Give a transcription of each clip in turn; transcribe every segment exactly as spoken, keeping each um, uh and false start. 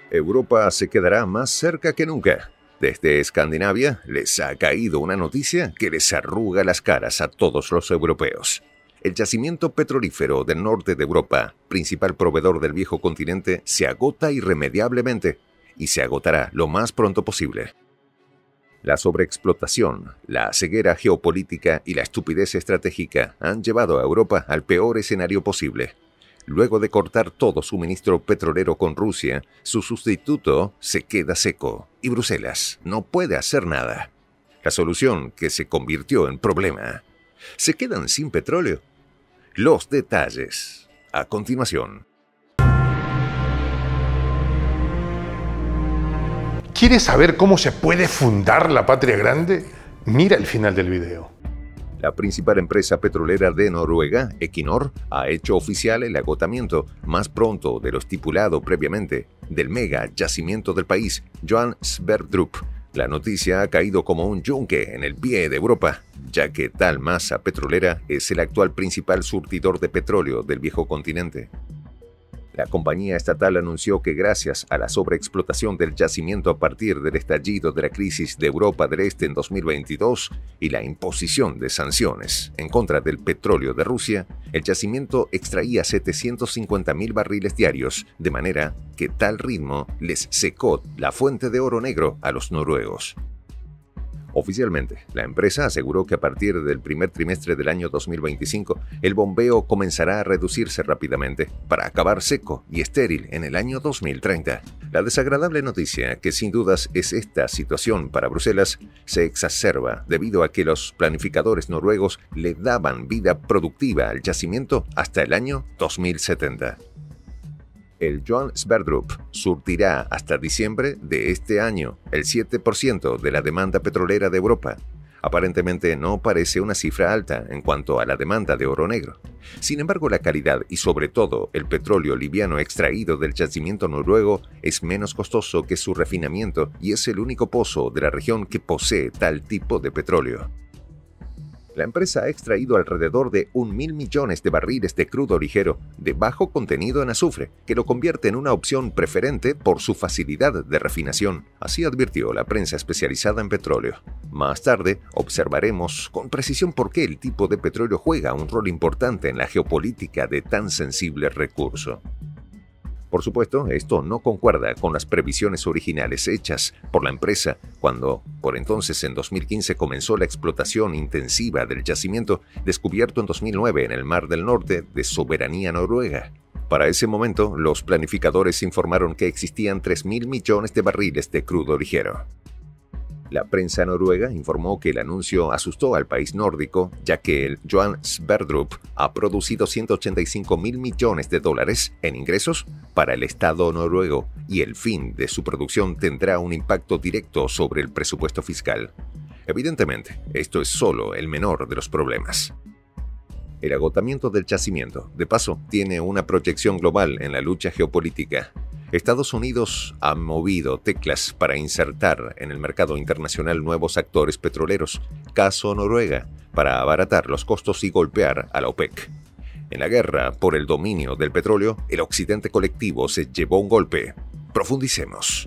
Europa se quedará más cerca que nunca. Desde Escandinavia les ha caído una noticia que les arruga las caras a todos los europeos. El yacimiento petrolífero del norte de Europa, principal proveedor del viejo continente, se agota irremediablemente y se agotará lo más pronto posible. La sobreexplotación, la ceguera geopolítica y la estupidez estratégica han llevado a Europa al peor escenario posible. Luego de cortar todo suministro petrolero con Rusia, su sustituto se queda seco y Bruselas no puede hacer nada. La solución que se convirtió en problema. ¿Se quedan sin petróleo? Los detalles, a continuación. ¿Quieres saber cómo se puede fundar la patria grande? Mira el final del video. La principal empresa petrolera de Noruega, Equinor, ha hecho oficial el agotamiento más pronto de lo estipulado previamente del mega yacimiento del país, Johan Sverdrup. La noticia ha caído como un yunque en el pie de Europa, ya que tal masa petrolera es el actual principal surtidor de petróleo del viejo continente. La compañía estatal anunció que gracias a la sobreexplotación del yacimiento a partir del estallido de la crisis de Europa del Este en dos mil veintidós y la imposición de sanciones en contra del petróleo de Rusia, el yacimiento extraía setecientos cincuenta mil barriles diarios, de manera que tal ritmo les secó la fuente de oro negro a los noruegos. Oficialmente, la empresa aseguró que a partir del primer trimestre del año dos mil veinticinco, el bombeo comenzará a reducirse rápidamente para acabar seco y estéril en el año dos mil treinta. La desagradable noticia, que sin dudas es esta situación para Bruselas, se exacerba debido a que los planificadores noruegos le daban vida productiva al yacimiento hasta el año dos mil setenta. El Johan Sverdrup surtirá hasta diciembre de este año el siete por ciento de la demanda petrolera de Europa. Aparentemente no parece una cifra alta en cuanto a la demanda de oro negro. Sin embargo, la calidad y sobre todo el petróleo liviano extraído del yacimiento noruego es menos costoso que su refinamiento y es el único pozo de la región que posee tal tipo de petróleo. La empresa ha extraído alrededor de un mil millones de barriles de crudo ligero de bajo contenido en azufre, que lo convierte en una opción preferente por su facilidad de refinación, así advirtió la prensa especializada en petróleo. Más tarde observaremos con precisión por qué el tipo de petróleo juega un rol importante en la geopolítica de tan sensible recurso. Por supuesto, esto no concuerda con las previsiones originales hechas por la empresa cuando, por entonces en dos mil quince, comenzó la explotación intensiva del yacimiento descubierto en dos mil nueve en el Mar del Norte de soberanía noruega. Para ese momento, los planificadores informaron que existían tres mil millones de barriles de crudo ligero. La prensa noruega informó que el anuncio asustó al país nórdico, ya que el Johan Sverdrup ha producido ciento ochenta y cinco mil millones de dólares en ingresos para el Estado noruego y el fin de su producción tendrá un impacto directo sobre el presupuesto fiscal. Evidentemente, esto es solo el menor de los problemas. El agotamiento del yacimiento, de paso, tiene una proyección global en la lucha geopolítica. Estados Unidos ha movido teclas para insertar en el mercado internacional nuevos actores petroleros, caso Noruega, para abaratar los costos y golpear a la OPEC. En la guerra por el dominio del petróleo, el occidente colectivo se llevó un golpe. Profundicemos.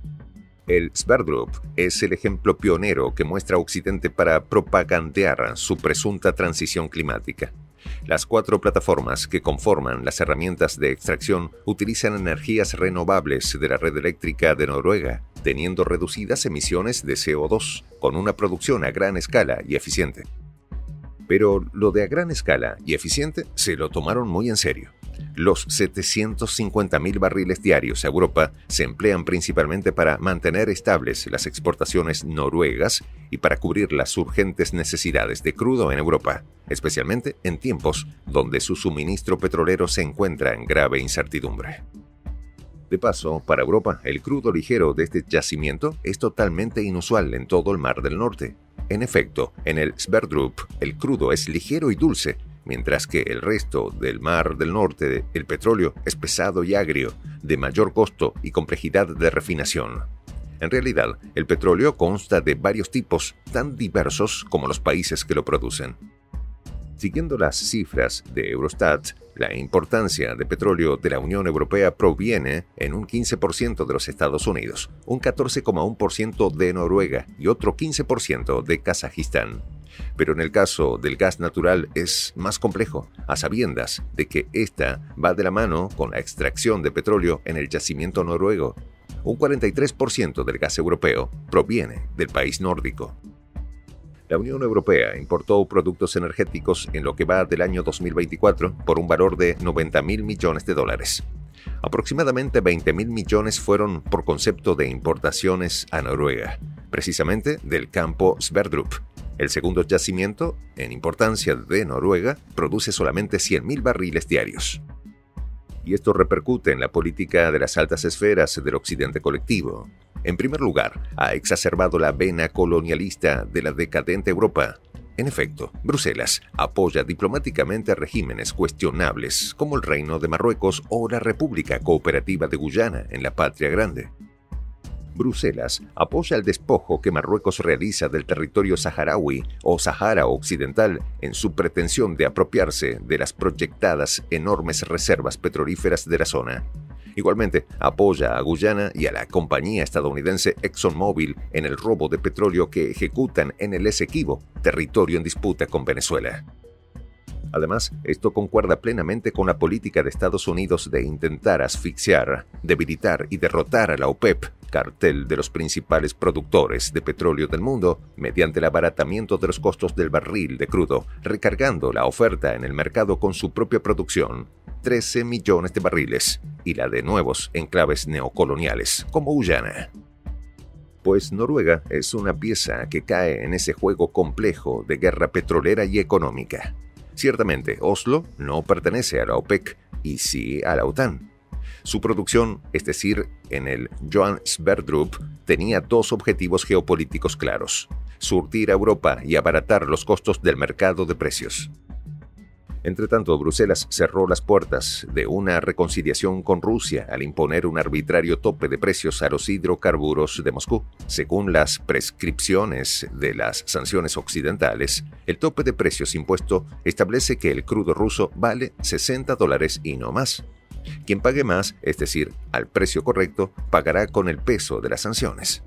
El Sverdrup es el ejemplo pionero que muestra Occidente para propagandear su presunta transición climática. Las cuatro plataformas que conforman las herramientas de extracción utilizan energías renovables de la red eléctrica de Noruega, teniendo reducidas emisiones de C O dos, con una producción a gran escala y eficiente. Pero lo de a gran escala y eficiente se lo tomaron muy en serio. Los setecientos cincuenta mil barriles diarios a Europa se emplean principalmente para mantener estables las exportaciones noruegas y para cubrir las urgentes necesidades de crudo en Europa, especialmente en tiempos donde su suministro petrolero se encuentra en grave incertidumbre. De paso, para Europa, el crudo ligero de este yacimiento es totalmente inusual en todo el Mar del Norte. En efecto, en el Sverdrup, el crudo es ligero y dulce, mientras que el resto del Mar del Norte, el petróleo es pesado y agrio, de mayor costo y complejidad de refinación. En realidad, el petróleo consta de varios tipos tan diversos como los países que lo producen. Siguiendo las cifras de Eurostat, la importancia de petróleo de la Unión Europea proviene en un quince por ciento de los Estados Unidos, un catorce coma uno por ciento de Noruega y otro quince por ciento de Kazajistán. Pero en el caso del gas natural es más complejo, a sabiendas de que esta va de la mano con la extracción de petróleo en el yacimiento noruego. Un cuarenta y tres por ciento del gas europeo proviene del país nórdico. La Unión Europea importó productos energéticos en lo que va del año dos mil veinticuatro por un valor de noventa mil millones de dólares. Aproximadamente veinte mil millones fueron por concepto de importaciones a Noruega, precisamente del campo Sverdrup. El segundo yacimiento, en importancia de Noruega, produce solamente cien mil barriles diarios. Y esto repercute en la política de las altas esferas del occidente colectivo. En primer lugar, ha exacerbado la vena colonialista de la decadente Europa. En efecto, Bruselas apoya diplomáticamente a regímenes cuestionables como el Reino de Marruecos o la República Cooperativa de Guyana en la Patria Grande. Bruselas apoya el despojo que Marruecos realiza del territorio saharaui o Sahara Occidental en su pretensión de apropiarse de las proyectadas enormes reservas petrolíferas de la zona. Igualmente, apoya a Guyana y a la compañía estadounidense ExxonMobil en el robo de petróleo que ejecutan en el Esequibo, territorio en disputa con Venezuela. Además, esto concuerda plenamente con la política de Estados Unidos de intentar asfixiar, debilitar y derrotar a la OPEP, cartel de los principales productores de petróleo del mundo, mediante el abaratamiento de los costos del barril de crudo, recargando la oferta en el mercado con su propia producción, trece millones de barriles, y la de nuevos enclaves neocoloniales, como Guyana. Pues Noruega es una pieza que cae en ese juego complejo de guerra petrolera y económica. Ciertamente, Oslo no pertenece a la OPEC y sí a la OTAN. Su producción, es decir, en el Johan Sverdrup, tenía dos objetivos geopolíticos claros: surtir a Europa y abaratar los costos del mercado de precios. Entretanto, Bruselas cerró las puertas de una reconciliación con Rusia al imponer un arbitrario tope de precios a los hidrocarburos de Moscú. Según las prescripciones de las sanciones occidentales, el tope de precios impuesto establece que el crudo ruso vale sesenta dólares y no más. Quien pague más, es decir, al precio correcto, pagará con el peso de las sanciones.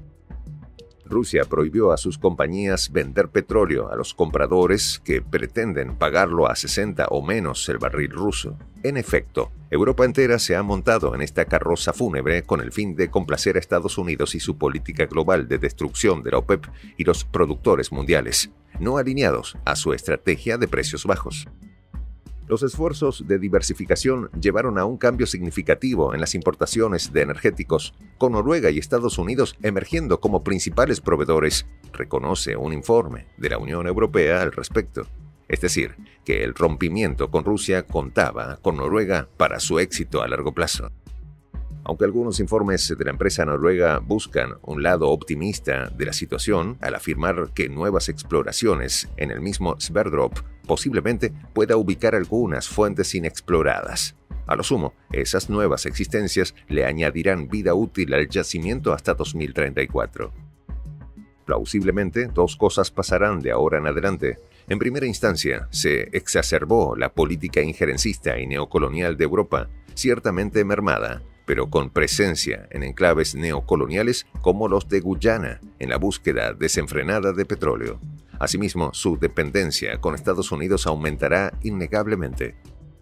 Rusia prohibió a sus compañías vender petróleo a los compradores que pretenden pagarlo a sesenta o menos el barril ruso. En efecto, Europa entera se ha montado en esta carroza fúnebre con el fin de complacer a Estados Unidos y su política global de destrucción de la OPEP y los productores mundiales, no alineados a su estrategia de precios bajos. Los esfuerzos de diversificación llevaron a un cambio significativo en las importaciones de energéticos, con Noruega y Estados Unidos emergiendo como principales proveedores, reconoce un informe de la Unión Europea al respecto. Es decir, que el rompimiento con Rusia contaba con Noruega para su éxito a largo plazo. Aunque algunos informes de la empresa noruega buscan un lado optimista de la situación al afirmar que nuevas exploraciones en el mismo Sverdrup posiblemente pueda ubicar algunas fuentes inexploradas. A lo sumo, esas nuevas existencias le añadirán vida útil al yacimiento hasta dos mil treinta y cuatro. Plausiblemente, dos cosas pasarán de ahora en adelante. En primera instancia, se exacerbó la política injerencista y neocolonial de Europa, ciertamente mermada, pero con presencia en enclaves neocoloniales como los de Guyana, en la búsqueda desenfrenada de petróleo. Asimismo, su dependencia con Estados Unidos aumentará innegablemente.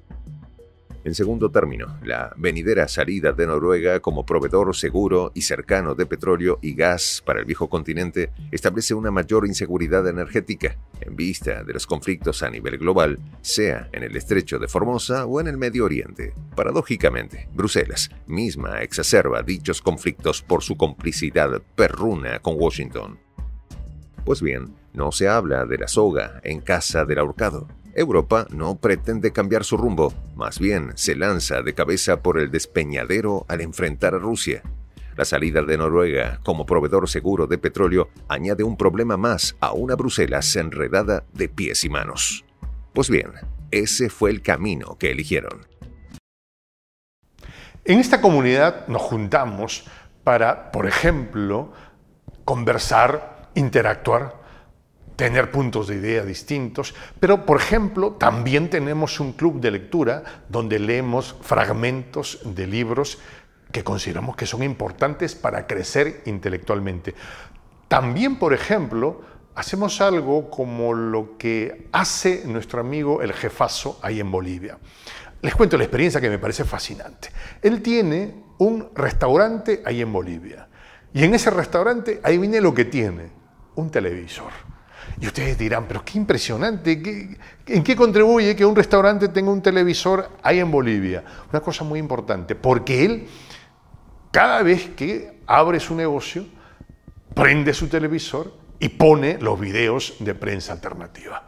En segundo término, la venidera salida de Noruega como proveedor seguro y cercano de petróleo y gas para el viejo continente establece una mayor inseguridad energética en vista de los conflictos a nivel global, sea en el estrecho de Formosa o en el Medio Oriente. Paradójicamente, Bruselas misma exacerba dichos conflictos por su complicidad perruna con Washington. Pues bien, no se habla de la soga en casa del ahorcado. Europa no pretende cambiar su rumbo, más bien se lanza de cabeza por el despeñadero al enfrentar a Rusia. La salida de Noruega como proveedor seguro de petróleo añade un problema más a una Bruselas enredada de pies y manos. Pues bien, ese fue el camino que eligieron. En esta comunidad nos juntamos para, por ejemplo, conversar, interactuar, tener puntos de idea distintos, pero por ejemplo también tenemos un club de lectura donde leemos fragmentos de libros que consideramos que son importantes para crecer intelectualmente. También, por ejemplo, hacemos algo como lo que hace nuestro amigo el jefazo ahí en Bolivia. Les cuento la experiencia que me parece fascinante. Él tiene un restaurante ahí en Bolivia y en ese restaurante, ahí viene lo que tiene, un televisor. Y ustedes dirán, pero qué impresionante, ¿qué, ¿en qué contribuye que un restaurante tenga un televisor ahí en Bolivia? Una cosa muy importante, porque él, cada vez que abre su negocio, prende su televisor y pone los videos de Prensa Alternativa.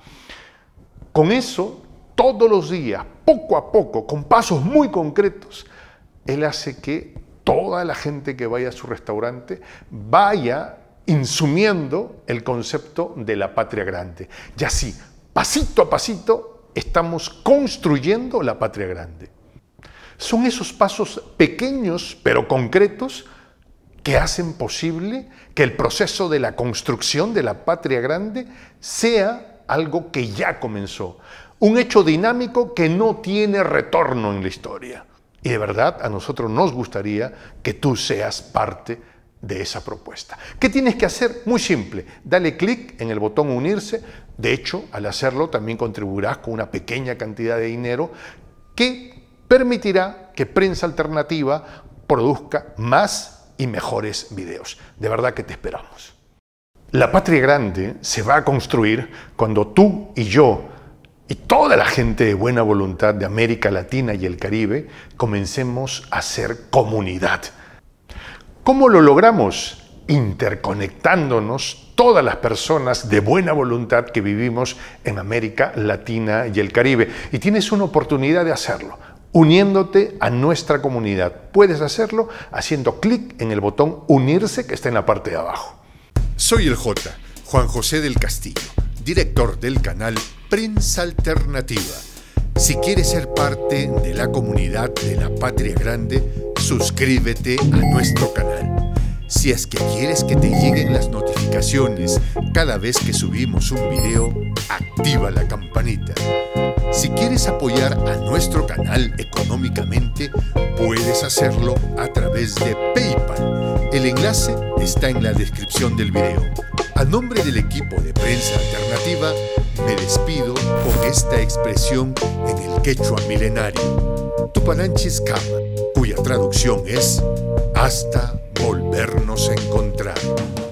Con eso, todos los días, poco a poco, con pasos muy concretos, él hace que toda la gente que vaya a su restaurante vaya insumiendo el concepto de la patria grande. Y así, pasito a pasito, estamos construyendo la patria grande. Son esos pasos pequeños pero concretos que hacen posible que el proceso de la construcción de la patria grande sea algo que ya comenzó, un hecho dinámico que no tiene retorno en la historia. Y de verdad a nosotros nos gustaría que tú seas parte de esa propuesta. ¿Qué tienes que hacer? Muy simple, dale clic en el botón unirse. De hecho, al hacerlo también contribuirás con una pequeña cantidad de dinero que permitirá que Prensa Alternativa produzca más y mejores videos. De verdad que te esperamos. La patria grande se va a construir cuando tú y yo y toda la gente de buena voluntad de América Latina y el Caribe comencemos a ser comunidad. ¿Cómo lo logramos? Interconectándonos todas las personas de buena voluntad que vivimos en América Latina y el Caribe. Y tienes una oportunidad de hacerlo, uniéndote a nuestra comunidad. Puedes hacerlo haciendo clic en el botón unirse que está en la parte de abajo. Soy el J, Juan José del Castillo, director del canal Prensa Alternativa. Si quieres ser parte de la comunidad de la Patria Grande, suscríbete a nuestro canal. Si es que quieres que te lleguen las notificaciones cada vez que subimos un video, activa la campanita. Si quieres apoyar a nuestro canal económicamente, puedes hacerlo a través de PayPal. El enlace está en la descripción del video. A nombre del equipo de Prensa Alternativa, me despido con esta expresión en el quechua milenario, Tupananchis Kama, cuya traducción es hasta volvernos a encontrar.